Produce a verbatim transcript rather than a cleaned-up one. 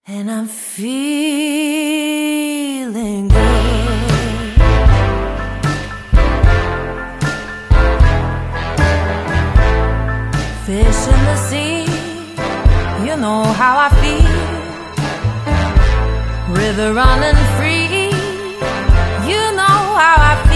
And I'm feeling good. Fish in the sea, you know how I feel. River running free, you know how I feel.